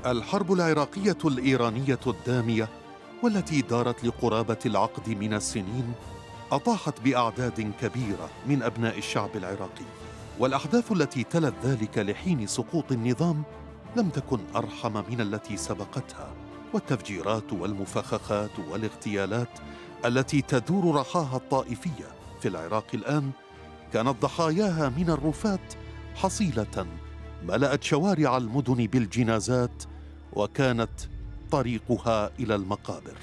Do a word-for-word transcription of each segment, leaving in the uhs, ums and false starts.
الحرب العراقية الإيرانية الدامية والتي دارت لقرابة العقد من السنين أطاحت بأعداد كبيرة من أبناء الشعب العراقي، والأحداث التي تلت ذلك لحين سقوط النظام لم تكن أرحم من التي سبقتها، والتفجيرات والمفخخات والاغتيالات التي تدور رحاها الطائفية في العراق الآن كانت ضحاياها من الرفات حصيلة ملأت شوارع المدن بالجنازات وكانت طريقها إلى المقابر.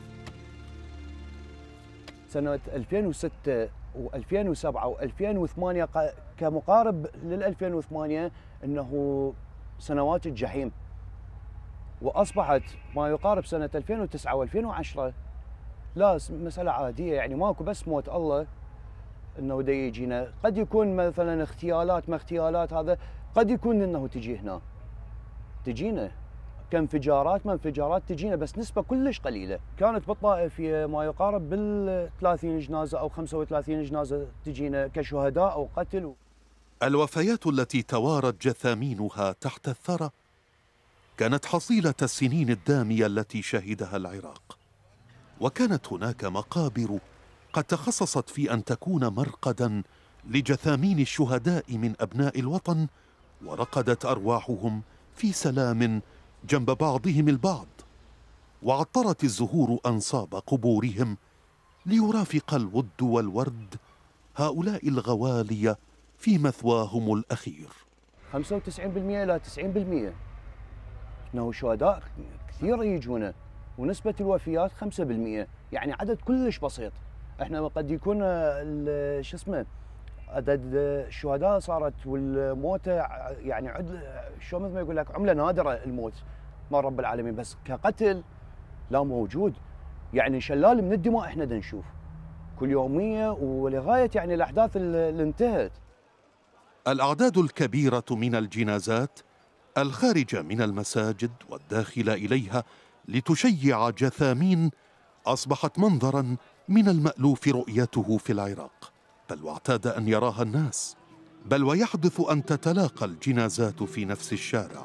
سنة ألفين وستة وألفين وسبعة وألفين وثمانية كمقارب لل ألفين وثمانية أنه سنوات الجحيم، وأصبحت ما يقارب سنة ألفين وتسعة وألفين وعشرة لا مسألة عادية، يعني ماكو بس موت الله أنه دا يجينا، قد يكون مثلا اغتيالات ما اغتيالات، هذا قد يكون أنه تجي هنا تجينا كانفجارات ما انفجارات تجينا، بس نسبة كلش قليلة. كانت بالطائف ما يقارب بال ثلاثين جنازة أو خمسة وثلاثين جنازة تجينا كشهداء أو قتل. الوفيات التي توارت جثامينها تحت الثرى كانت حصيلة السنين الدامية التي شهدها العراق، وكانت هناك مقابر قد تخصصت في أن تكون مرقداً لجثامين الشهداء من أبناء الوطن، ورقدت أرواحهم في سلام جنب بعضهم البعض، وعطرت الزهور أنصاب قبورهم ليرافق الود والورد هؤلاء الغوالي في مثواهم الأخير. خمسة وتسعين بالمئة إلى تسعين بالمئة انه شهداء كثير يجونا، ونسبة الوفيات خمسة بالمئة، يعني عدد كلش بسيط. احنا قد يكون شو اسمه عدد الشهداء صارت والموتى يعني عد شو مثل ما يقول لك عملة نادرة الموت مال رب العالمين، بس كقتل لا موجود، يعني شلال من الدماء احنا دا نشوف كل يومية ولغاية يعني الأحداث اللي انتهت. الأعداد الكبيرة من الجنازات الخارجة من المساجد والداخل إليها لتشيع جثامين أصبحت منظراً من المألوف رؤيته في العراق، بل واعتاد أن يراها الناس، بل ويحدث أن تتلاقى الجنازات في نفس الشارع،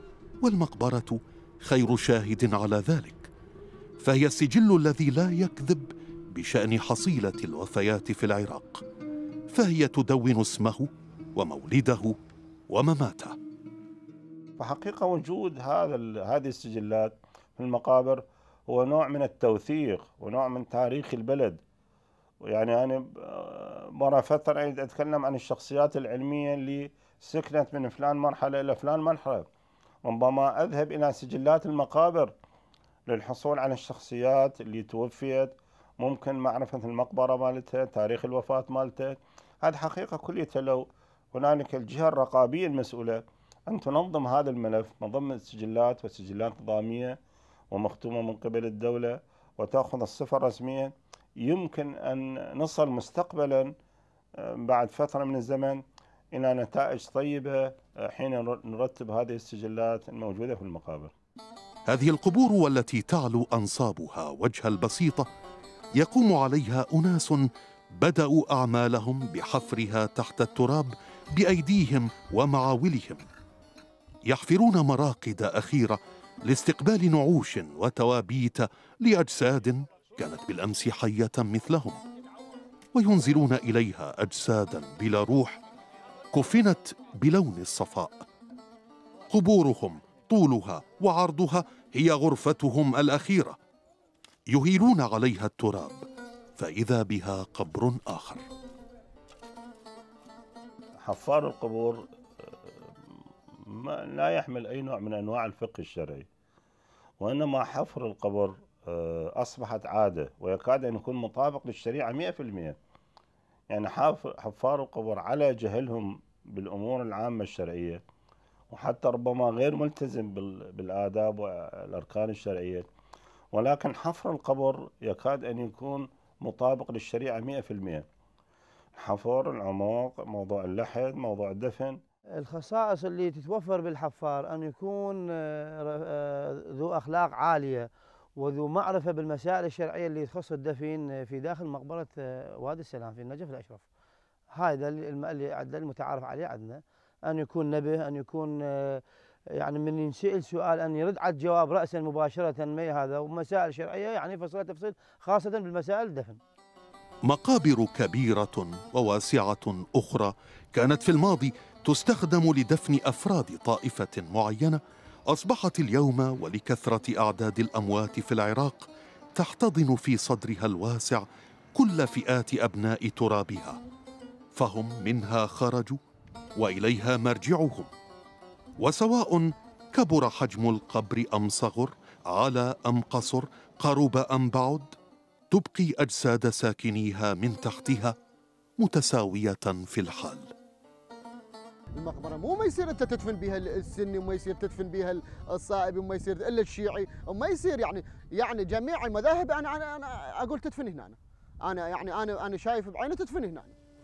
والمقبرة خير شاهد على ذلك، فهي السجل الذي لا يكذب بشأن حصيلة الوفيات في العراق، فهي تدون اسمه ومولده ومماته. فحقيقة وجود هذا هذه السجلات في المقابر هو نوع من التوثيق ونوع من تاريخ البلد. يعني أنا مرة فترة أتكلم عن الشخصيات العلمية اللي سكنت من فلان مرحلة إلى فلان مرحلة، ربما أذهب إلى سجلات المقابر للحصول على الشخصيات اللي توفيت، ممكن معرفة المقبرة مالتها، تاريخ الوفاة مالتها. هذه حقيقة كلية لو هنالك الجهة الرقابية المسؤولة أن تنظم هذا الملف من ضمن السجلات وسجلات نظامية ومختومة من قبل الدولة وتأخذ الصفة الرسمية، يمكن أن نصل مستقبلا بعد فترة من الزمن إلى نتائج طيبة حين نرتب هذه السجلات الموجودة في المقابر. هذه القبور والتي تعلو أنصابها وجه البسيطة يقوم عليها أناس بدأوا أعمالهم بحفرها تحت التراب بأيديهم ومعاولهم، يحفرون مراقد أخيرة لاستقبال نعوش وتوابيت لأجساد كانت بالأمس حية مثلهم، وينزلون إليها أجسادا بلا روح كفنت بلون الصفاء. قبورهم طولها وعرضها هي غرفتهم الأخيرة، يهيلون عليها التراب فإذا بها قبر آخر. حفار القبور ما لا يحمل أي نوع من أنواع الفقه الشرعي، وإنما حفر القبر أصبحت عادة ويكاد أن يكون مطابق للشريعة مئة في المئة. يعني حفار القبر على جهلهم بالأمور العامة الشرعية، وحتى ربما غير ملتزم بالآداب والأركان الشرعية، ولكن حفر القبر يكاد أن يكون مطابق للشريعة مئة في المئة. حفر العمق، موضوع اللحد، موضوع الدفن. الخصائص اللي تتوفر بالحفار أن يكون ذو أخلاق عالية وذو معرفة بالمسائل الشرعية اللي تخص الدفن في داخل مقبرة وادي السلام في النجف الأشرف. هذا اللي المتعارف عليه عندنا، أن يكون نبه، أن يكون يعني من ينسأل سؤال أن يرد على الجواب رأسا مباشرة، ما هذا. ومسائل شرعية يعني فصلها تفصيل، خاصة بالمسائل الدفن. مقابر كبيرة وواسعة أخرى كانت في الماضي تستخدم لدفن أفراد طائفة معينة، أصبحت اليوم ولكثرة أعداد الأموات في العراق تحتضن في صدرها الواسع كل فئات أبناء ترابها، فهم منها خرجوا وإليها مرجعهم. وسواء كبر حجم القبر أم صغر، على أم قصر، قرب أم بعد، تبقي أجساد ساكنيها من تحتها متساوية في الحال. المقبرة مو ما يصير أنت تدفن بها السني، وما يصير تدفن بها الصائبي، وما يصير إلا الشيعي، وما يصير يعني يعني جميع المذاهب. أنا أنا أنا أقول تدفن هنا. أنا أنا يعني أنا أنا شايف بعيني تدفن هنا.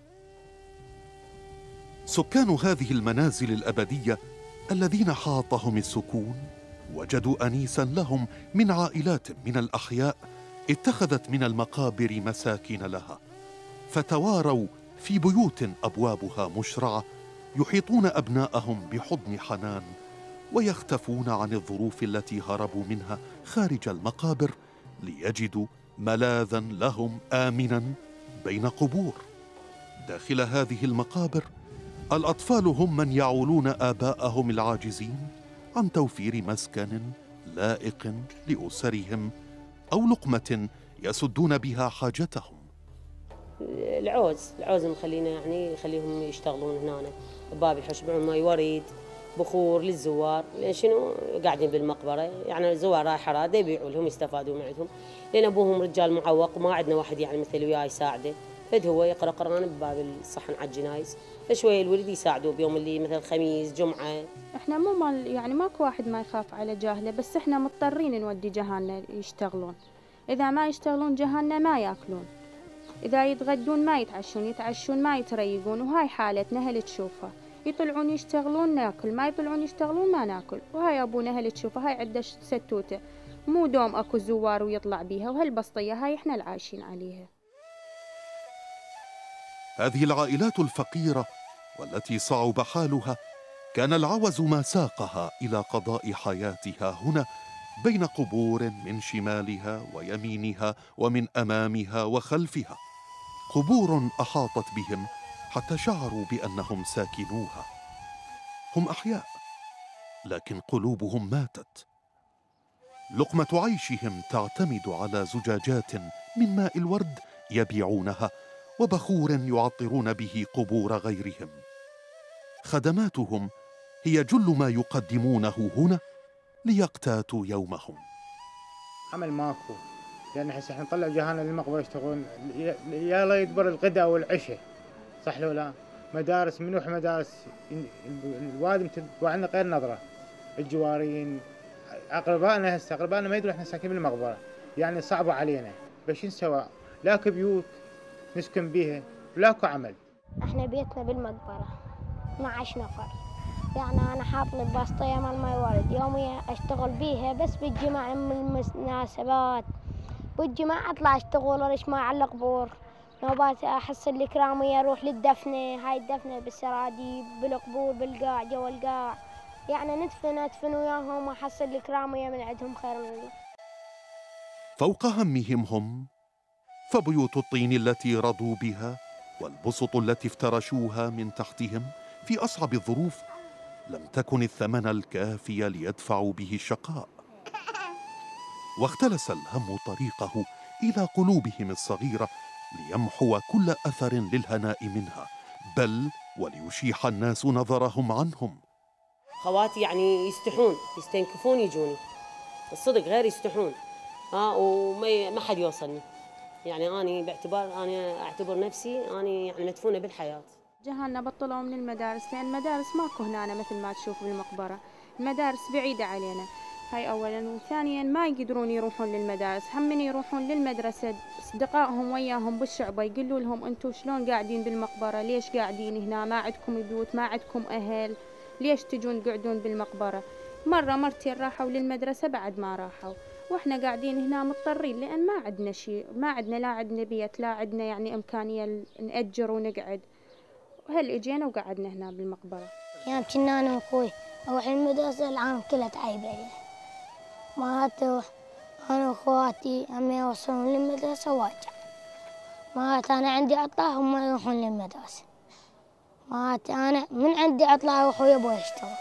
سكان هذه المنازل الأبدية الذين حاطهم السكون وجدوا أنيسا لهم من عائلات من الأحياء اتخذت من المقابر مساكن لها، فتواروا في بيوت أبوابها مشرعة، يحيطون أبناءهم بحضن حنان، ويختفون عن الظروف التي هربوا منها خارج المقابر ليجدوا ملاذا لهم آمنا بين قبور. داخل هذه المقابر الأطفال هم من يعولون آباءهم العاجزين عن توفير مسكن لائق لأسرهم أو لقمة يسدون بها حاجتهم. العوز العوز مخلينا يعني يخليهم يشتغلون هنا، باب الحوش يبيعون ماي وريد، بخور للزوار، لان شنو قاعدين بالمقبره، يعني الزوار رايحه راده يبيعوا لهم يستفادوا من عندهم، لان ابوهم رجال معوق وما عندنا واحد يعني مثل وياه يساعده، فد هو يقرا قران بباب الصحن على الجنايز، فشويه الولد يساعدوه بيوم اللي مثل خميس جمعه. احنا مو مال يعني ماكو واحد ما يخاف على جاهله، بس احنا مضطرين نودي جهالنا يشتغلون، اذا ما يشتغلون جهالنا ما ياكلون، إذا يتغدون ما يتعشون، يتعشون ما يتريقون، وهاي حالتنا هل تشوفها، يطلعون يشتغلون ناكل، ما يطلعون يشتغلون ما ناكل، وهاي أبونا هل تشوفها، هاي عدة ستوتة، مو دوم أكو زوار ويطلع بيها، وهالبسطية هاي إحنا العايشين عليها. هذه العائلات الفقيرة والتي صعب حالها كان العوز ما ساقها إلى قضاء حياتها هنا بين قبور من شمالها ويمينها ومن أمامها وخلفها، قبور أحاطت بهم حتى شعروا بأنهم ساكنوها. هم أحياء لكن قلوبهم ماتت. لقمة عيشهم تعتمد على زجاجات من ماء الورد يبيعونها وبخور يعطرون به قبور غيرهم. خدماتهم هي جل ما يقدمونه هنا ليقتاتوا يومهم. عمل ماكو، لأن هسه احنا نطلع جهالنا للمقبرة يشتغلون، يا لا يدبر الغداء والعشاء، صح لو لا؟ مدارس منوح مدارس، الوادم تدفع عنا غير نظرة، الجوارين، أقربائنا هسه أقربائنا ما يدرون احنا ساكنين بالمقبرة، يعني صعبة علينا، بس نسوى؟ لاكو بيوت نسكن بيها، ولاكو عمل. احنا بيتنا بالمقبرة اثنا عشر نفر، يعني أنا حاط لي بسطية مال ماي ورد يوميا أشتغل بيها، بس بالجمعة من المناسبات بالجمعة أطلع أشتغل ورش ماي على القبور، نوبات أحصل لي كرامية أروح للدفنة، هاي الدفنة بالسراديب بالقبور بالقاع جوا القاع، يعني ندفن أدفن وياهم وأحصل لي كرامية من عندهم خير من الله. فوق همهم هم فبيوت الطين التي رضوا بها والبسط التي افترشوها من تحتهم في أصعب الظروف لم تكن الثمن الكافي ليدفعوا به الشقاء. واختلس الهم طريقه إلى قلوبهم الصغيرة ليمحو كل أثر للهناء منها، بل وليشيح الناس نظرهم عنهم. خواتي يعني يستحون يستنكفون يجوني، الصدق غير يستحون، ها وما ما حد يوصلني، يعني أنا باعتبار أنا أعتبر نفسي أنا يعني مدفونة بالحياة. جهالنا بطلوا من المدارس، لأن المدارس ماكو هنا مثل ما تشوف بالمقبرة، المدارس بعيدة علينا، هاي أولا، وثانيا ما يقدرون يروحون للمدارس، هم من يروحون للمدرسة أصدقائهم وياهم بالشعبة يقولوا لهم أنتوا شلون قاعدين بالمقبرة، ليش قاعدين هنا، ما عندكم بيوت، ما عندكم أهل، ليش تجون تقعدون بالمقبرة؟ مرة مرتين راحوا للمدرسة بعد ما راحوا، واحنا قاعدين هنا مضطرين، لأن ما عندنا شيء، ما عندنا لا عندنا بيت لا عندنا يعني إمكانية نأجر ونقعد، وهل اجينا وقعدنا هنا بالمقبرة. يعني كنا انا واخوي أروح المدرسة العام كلها تعيب علي. مرات أنا وأخواتي هم يوصلون للمدرسة وارجع. مرات أنا عندي عطلة هم يروحون للمدرسة. مرات أنا من عندي عطلة أروح ويا أبوي أشتغل.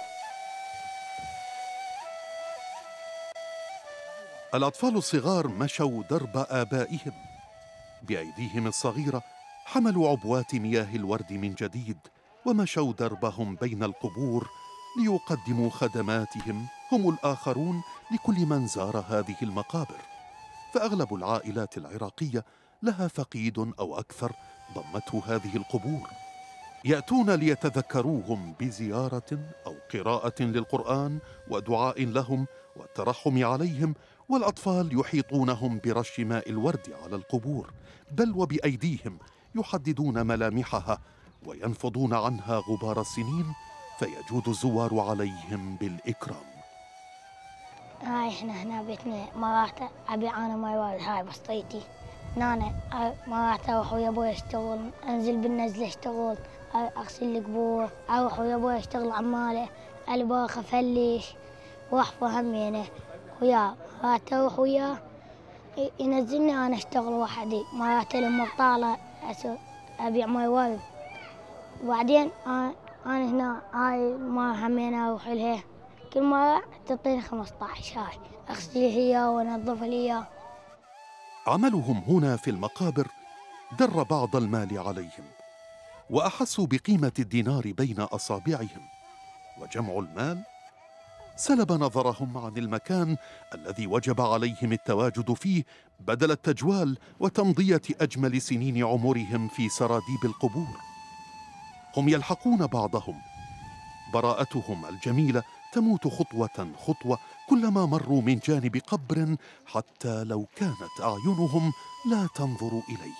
الأطفال الصغار مشوا درب آبائهم، بأيديهم الصغيرة حملوا عبوات مياه الورد من جديد ومشوا دربهم بين القبور ليقدموا خدماتهم هم الآخرون لكل من زار هذه المقابر. فأغلب العائلات العراقية لها فقيد أو أكثر ضمته هذه القبور، يأتون ليتذكروهم بزيارة أو قراءة للقرآن ودعاء لهم والترحم عليهم، والأطفال يحيطونهم برش ماء الورد على القبور، بل وبأيديهم يحددون ملامحها وينفضون عنها غبار السنين، فيجود الزوار عليهم بالإكرام. هاي احنا هنا بيتنا مرات ابي انا ماي وارد، هاي بسطيتي. نانا مرات اروح ويا ابوي اشتغل، انزل بالنزله اشتغل، اغسل القبور، اروح ويا ابوي اشتغل عماله، الباخ افلش واحفر همينه وياه. مرات اروح وياه ينزلني انا اشتغل وحدي. مرات لما طالع ابيع ماي وارد، وبعدين انا هنا هاي ما همينه اروح لها كل مرة تعطيني خمسة عشر. هاي أغسل هي وأنظف لي. عملهم هنا في المقابر در بعض المال عليهم، وأحسوا بقيمة الدينار بين أصابعهم، وجمع المال سلب نظرهم عن المكان الذي وجب عليهم التواجد فيه بدل التجوال وتمضية أجمل سنين عمرهم في سراديب القبور. هم يلحقون بعضهم، براءتهم الجميلة تموت خطوة خطوة كلما مروا من جانب قبر، حتى لو كانت أعينهم لا تنظر إليه.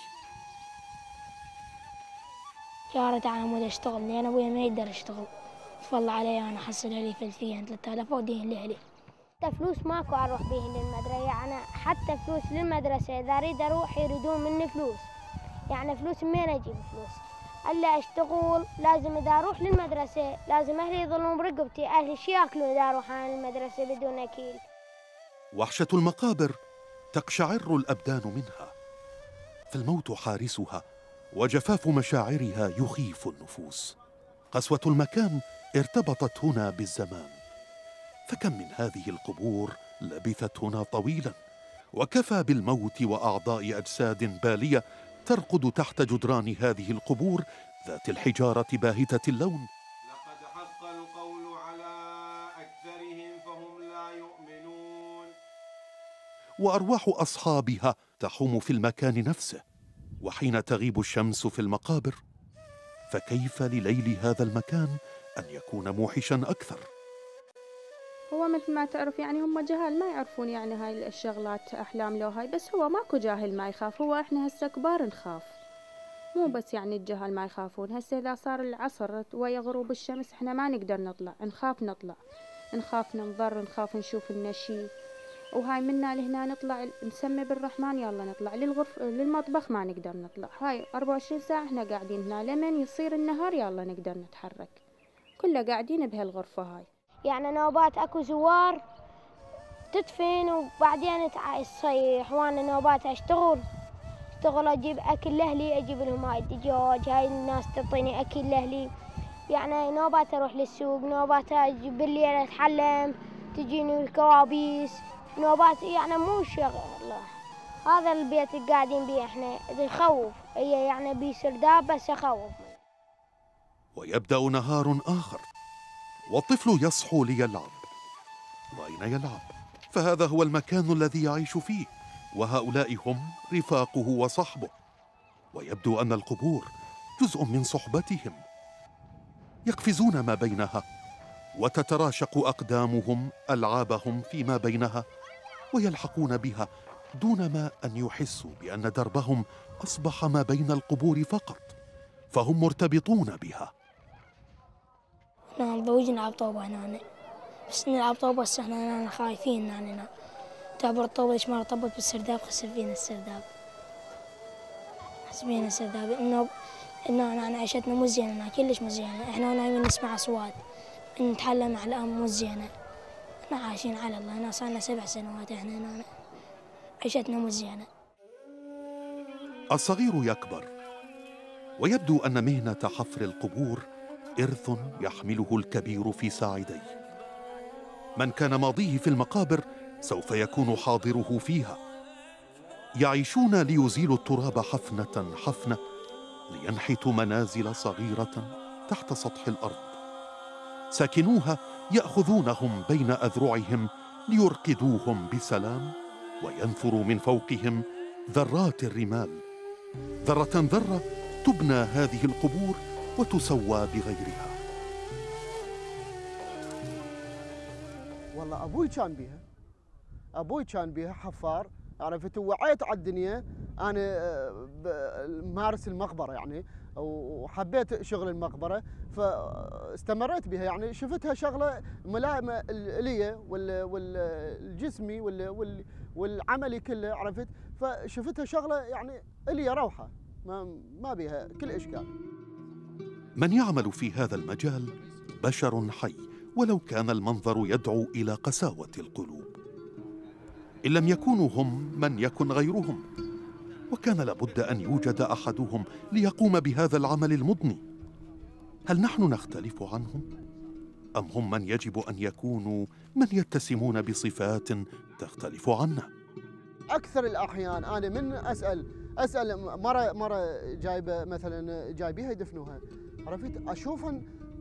جارت على مود اشتغل لأن أبويا ما يقدر يشتغل، فضل علي أنا حصل لي فلفيا ثلاثة آلاف ودين لأهلي. حتى فلوس ماكو أروح بيهن للمدرسة، يعني حتى فلوس للمدرسة إذا أريد أروح يريدون مني فلوس، يعني فلوس منين أجيب فلوس؟ ألا أشتغل لازم إذا أروح للمدرسة لازم أهلي يظلون برقبتي، أهلي شي ياكلون إذا أروح أنا للمدرسة بدون أكيل. وحشة المقابر تقشعر الأبدان منها، فالموت حارسها وجفاف مشاعرها يخيف النفوس. قسوة المكان ارتبطت هنا بالزمان، فكم من هذه القبور لبثت هنا طويلا، وكفى بالموت وأعضاء أجساد بالية ترقد تحت جدران هذه القبور ذات الحجارة باهتة اللون. لقد حق القول على أكثرهم فهم لا يؤمنون. وأرواح أصحابها تحوم في المكان نفسه، وحين تغيب الشمس في المقابر فكيف لليل هذا المكان أن يكون موحشا أكثر؟ هو مثل ما تعرف يعني هم جهال ما يعرفون يعني هاي الشغلات أحلام لو هاي، بس هو ماكو جاهل ما يخاف، هو إحنا هسه كبار نخاف، مو بس يعني الجهال ما يخافون. هسه إذا صار العصر ويا غروب الشمس إحنا ما نقدر نطلع، نخاف نطلع، نخاف ننظر، نخاف نشوف النشي، وهاي منا لهنا نطلع نسمي بالرحمن يلا نطلع للغرف للمطبخ ما نقدر نطلع. هاي أربعة وعشرين ساعة إحنا قاعدين هنا، لمن يصير النهار يلا نقدر نتحرك، كله قاعدين بهالغرفة هاي. يعني نوبات اكو زوار تدفن وبعدين تصيح، وانا نوبات اشتغل اشتغل اجيب اكل لاهلي، اجيب لهم هاي الدجاج، هاي الناس تعطيني اكل لاهلي. يعني نوبات اروح للسوق، نوبات اجيب بالليل اتحلم تجيني الكوابيس، نوبات يعني مو شغله. هذا البيت اللي قاعدين بيه احنا يخوف، هي يعني بسرداب بس يخوف. ويبدأ نهار آخر والطفل يصحو ليلعب، وأين يلعب؟ فهذا هو المكان الذي يعيش فيه، وهؤلاء هم رفاقه وصحبه، ويبدو أن القبور جزء من صحبتهم. يقفزون ما بينها وتتراشق أقدامهم ألعابهم فيما بينها، ويلحقون بها دون ما أن يحسوا بأن دربهم أصبح ما بين القبور فقط، فهم مرتبطون بها. احنا متزوجين نلعب طوبة هنا، بس نلعب طوبة بس احنا هنا خايفين هنا. تعبر الطوبة ليش ما رطبت بالسرداب خسر فينا السرداب. حسبينا السرداب انه انه انا عيشتنا مو زينة هنا، كلش مو زينة. احنا نايمين نسمع اصوات نتعلم أحلام مو زينة. احنا عايشين على الله، هنا صار لنا سبع سنوات احنا هنا عيشتنا مو زينة. الصغير يكبر ويبدو أن مهنة حفر القبور إرث يحمله الكبير في ساعديه. من كان ماضيه في المقابر سوف يكون حاضره فيها. يعيشون ليزيلوا التراب حفنة حفنة، لينحتوا منازل صغيرة تحت سطح الأرض. ساكنوها يأخذونهم بين أذرعهم ليرقدوهم بسلام، وينثروا من فوقهم ذرات الرمال. ذرة ذرة تبنى هذه القبور وتسوى بغيرها. والله أبوي كان بيها، أبوي كان بيها حفار، عرفت، وعيت على الدنيا أنا مارس المقبرة يعني، وحبيت شغل المقبرة فاستمريت بها يعني. شفتها شغلة ملائمة لي والجسمي والعملي كله، عرفت، فشفتها شغلة يعني لي روحة، ما ما بها كل إشكال. من يعمل في هذا المجال بشر حي، ولو كان المنظر يدعو إلى قساوة القلوب. إن لم يكونوا هم من يكن غيرهم، وكان لابد أن يوجد أحدهم ليقوم بهذا العمل المضني. هل نحن نختلف عنهم؟ أم هم من يجب أن يكونوا من يتسمون بصفات تختلف عنا؟ أكثر الأحيان أنا من أسأل أسأل مرة مرة جايبة مثلا جايبيها يدفنوها، عرفت، أشوفهم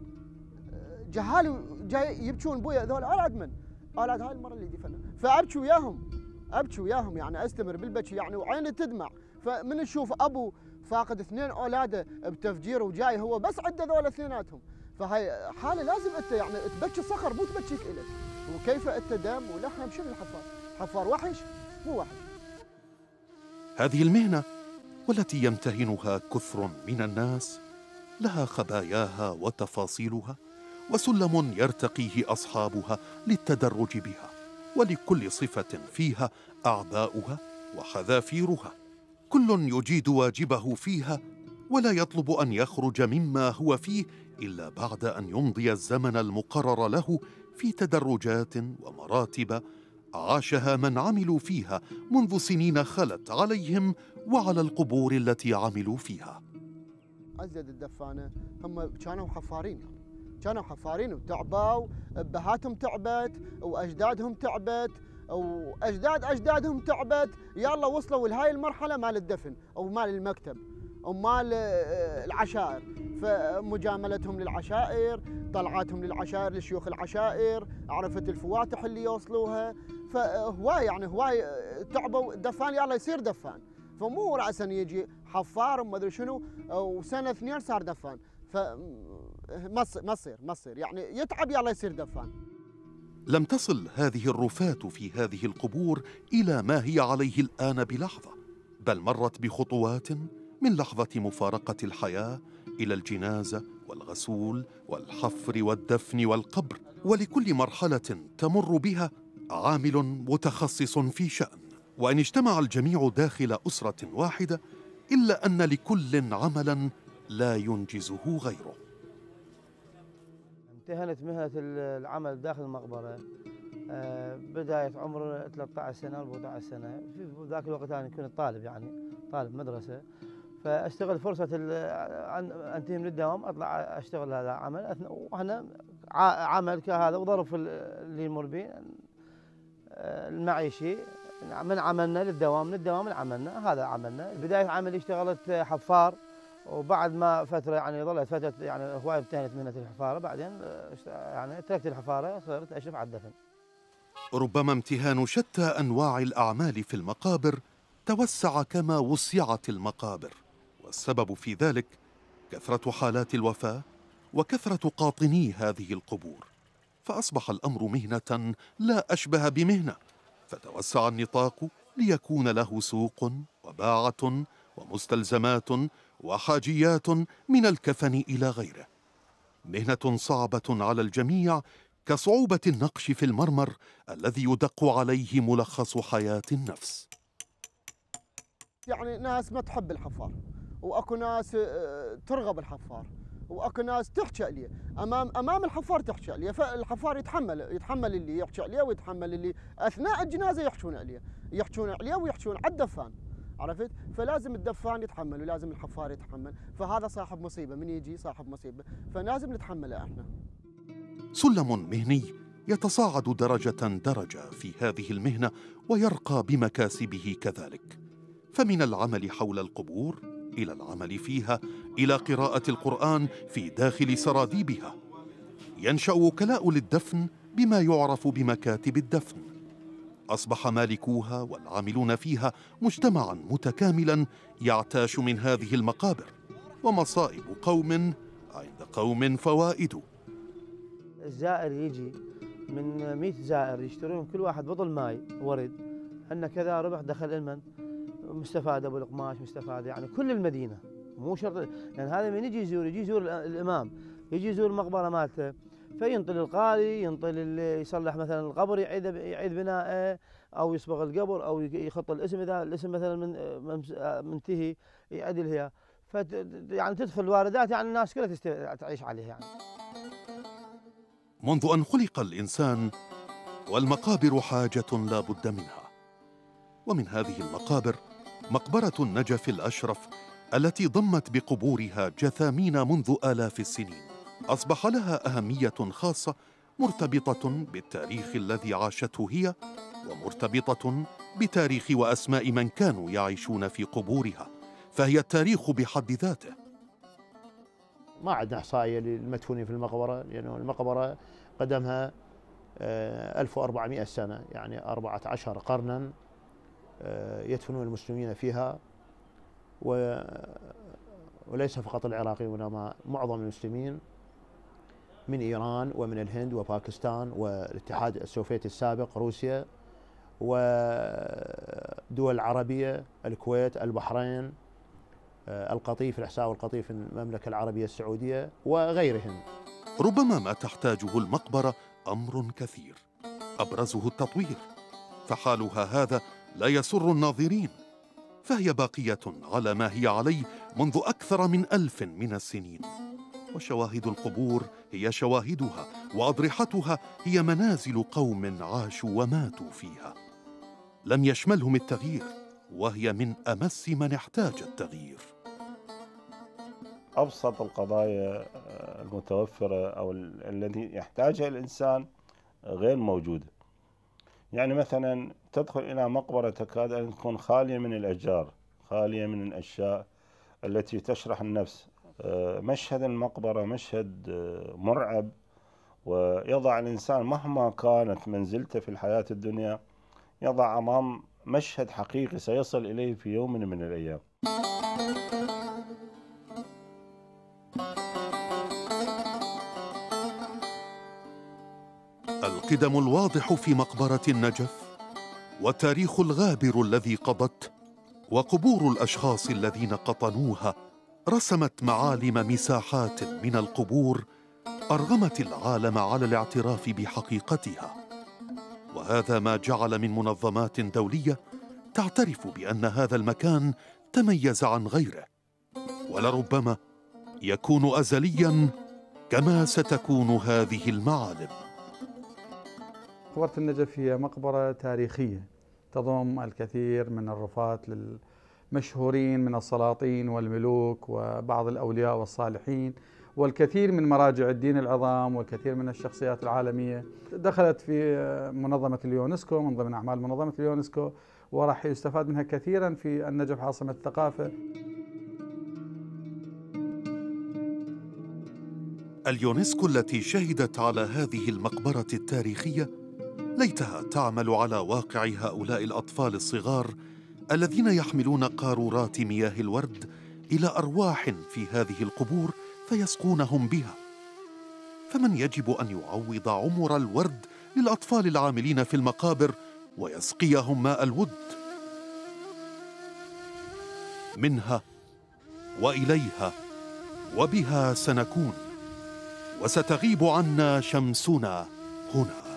جهال جاي يبكون بويا ذول أولاد من؟ أولاد هاي المرة اللي دفنها، فأبكي وياهم أبكي وياهم يعني، أستمر بالبكي يعني وعيني تدمع. فمن نشوف أبو فاقد اثنين أولاده بتفجير وجاي هو بس عنده ذول اثنيناتهم، فهاي حالة لازم أنت يعني تبكي صخر مو تبكيك إلك. وكيف أنت دم ولحم شنو الحفار؟ حفار وحش مو وحش. هذه المهنة والتي يمتهنها كثر من الناس لها خباياها وتفاصيلها، وسلم يرتقيه أصحابها للتدرج بها، ولكل صفة فيها أعباؤها وحذافيرها. كل يجيد واجبه فيها، ولا يطلب أن يخرج مما هو فيه إلا بعد أن يمضي الزمن المقرر له في تدرجات ومراتب عاشها من عملوا فيها منذ سنين خلت عليهم وعلى القبور التي عملوا فيها. أزيد الدفانة هم كانوا حفارين، كانوا حفارين وتعبوا، أبهاتهم تعبت وأجدادهم تعبت وأجداد أجدادهم تعبت، يلا وصلوا لهاي المرحلة مال الدفن أو مال المكتب أو مال العشائر، فمجاملتهم للعشائر، طلعاتهم للعشائر لشيوخ العشائر، عرفت الفواتح اللي يوصلوها، فهواي يعني هواي تعبوا. دفان يلا يصير دفان، فمو رأسا يجي حفار وما ادري شنو وسنة اثنين صار دفان، فما ما تصير ما تصير يعني يتعب يلا يصير دفان. لم تصل هذه الرفات في هذه القبور إلى ما هي عليه الآن بلحظة، بل مرت بخطوات من لحظة مفارقة الحياة إلى الجنازة والغسول والحفر والدفن والقبر، ولكل مرحلة تمر بها عامل متخصص في شأن. وإن اجتمع الجميع داخل أسرة واحدة إلا أن لكل عملاً لا ينجزه غيره. امتهنت مهنة العمل داخل المقبرة بداية عمر ثلاثة عشر سنة أربعة عشر سنة. في ذاك الوقت أنا كنت طالب يعني طالب مدرسة، فاشتغل فرصة أنتهي من الدوام أطلع أشتغل هذا العمل، وإحنا عمل كهذا وظرف اللي يمر به المعيشي من عملنا للدوام، من الدوام لعملنا، هذا عملنا. بداية عملي اشتغلت حفار، وبعد ما فترة يعني ظلت فترة يعني هواية امتهنت مهنة الحفارة، بعدين يعني تركت الحفارة صرت أشرف على الدفن. ربما امتهان شتى أنواع الأعمال في المقابر توسع كما وسعت المقابر، والسبب في ذلك كثرة حالات الوفاة وكثرة قاطني هذه القبور، فأصبح الأمر مهنة لا أشبه بمهنة، فتوسع النطاق ليكون له سوق وباعة ومستلزمات وحاجيات من الكفن إلى غيره. مهنة صعبة على الجميع كصعوبة النقش في المرمر الذي يدق عليه ملخص حياة النفس. يعني ناس ما تحب الحفار، واكو ناس ترغب الحفار، واكو ناس تحكي عليه امام امام الحفار تحكي عليه، فالحفار يتحمل يتحمل اللي يحكي عليه ويتحمل اللي اثناء الجنازه يحكون عليه يحكون عليه ويحكون على الدفان، عرفت؟ فلازم الدفان يتحمل ولازم الحفار يتحمل، فهذا صاحب مصيبه، من يجي صاحب مصيبه فلازم نتحمله احنا. سلم مهني يتصاعد درجة درجة في هذه المهنة ويرقى بمكاسبه كذلك، فمن العمل حول القبور إلى العمل فيها إلى قراءة القرآن في داخل سراديبها. ينشأ وكلاء للدفن بما يعرف بمكاتب الدفن. أصبح مالكوها والعاملون فيها مجتمعاً متكاملاً يعتاش من هذه المقابر، ومصائب قوم عند قوم فوائد. الزائر يجي من مئة زائر يشترون كل واحد بطل ماي ورد، أن كذا ربح دخل المن مستفاد أبو القماش مستفاد، يعني كل المدينة مو شرط، لأن يعني هذا من يجي يزور يجي يزور الإمام يجي يزور المقبرة مالته، فينطل القاري ينطل اللي يصلح مثلا القبر يعيد يعيد بنائه أو يصبغ القبر أو يخط الاسم، إذا الاسم مثلا من منتهي يعدل هي، ف يعني تدخل واردات يعني الناس كلها تعيش عليه. يعني منذ أن خلق الإنسان والمقابر حاجة لا بد منها، ومن هذه المقابر مقبرة النجف الأشرف التي ضمت بقبورها جثامين منذ آلاف السنين، أصبح لها أهمية خاصة مرتبطة بالتاريخ الذي عاشته هي، ومرتبطة بتاريخ وأسماء من كانوا يعيشون في قبورها، فهي التاريخ بحد ذاته. ما عندنا إحصائية للمدفونين في المقبرة، لأن يعني المقبرة قدمها ألف وأربعمئة سنة، يعني أربعة عشر قرناً يدفنون المسلمين فيها، وليس فقط العراقيين وإنما معظم المسلمين من إيران ومن الهند وباكستان والاتحاد السوفيتي السابق روسيا ودول عربية الكويت البحرين القطيف الإحساء والقطيف المملكة العربية السعودية وغيرهم. ربما ما تحتاجه المقبرة أمر كثير، أبرزه التطوير، فحالها هذا لا يسر الناظرين، فهي باقية على ما هي عليه منذ أكثر من ألف من السنين، وشواهد القبور هي شواهدها، وأضرحتها هي منازل قوم عاشوا وماتوا فيها. لم يشملهم التغيير، وهي من أمس من احتاج التغيير. أبسط القضايا المتوفرة أو الذي يحتاجها الإنسان غير موجودة. يعني مثلا تدخل إلى مقبرة تكاد أن تكون خالية من الأشجار، خالية من الأشياء التي تشرح النفس. مشهد المقبرة مشهد مرعب، ويضع الإنسان مهما كانت منزلته في الحياة الدنيا يضع أمام مشهد حقيقي سيصل إليه في يوم من الأيام. القدم الواضح في مقبرة النجف، والتاريخ الغابر الذي قضته، وقبور الأشخاص الذين قطنوها رسمت معالم مساحات من القبور أرغمت العالم على الاعتراف بحقيقتها، وهذا ما جعل من منظمات دولية تعترف بأن هذا المكان تميز عن غيره، ولربما يكون أزلياً كما ستكون هذه المعالم. مقبرة النجف هي مقبرة تاريخية تضم الكثير من الرفات للمشهورين من السلاطين والملوك وبعض الأولياء والصالحين، والكثير من مراجع الدين العظام والكثير من الشخصيات العالمية. دخلت في منظمة اليونسكو من ضمن أعمال منظمة اليونسكو، وراح يستفاد منها كثيرا في النجف عاصمة الثقافة. اليونسكو التي شهدت على هذه المقبرة التاريخية ليتها تعمل على واقع هؤلاء الأطفال الصغار الذين يحملون قارورات مياه الورد إلى أرواح في هذه القبور فيسقونهم بها. فمن يجب أن يعوض عمر الورد للأطفال العاملين في المقابر ويسقيهم ماء الود؟ منها وإليها وبها سنكون، وستغيب عنا شمسنا هنا.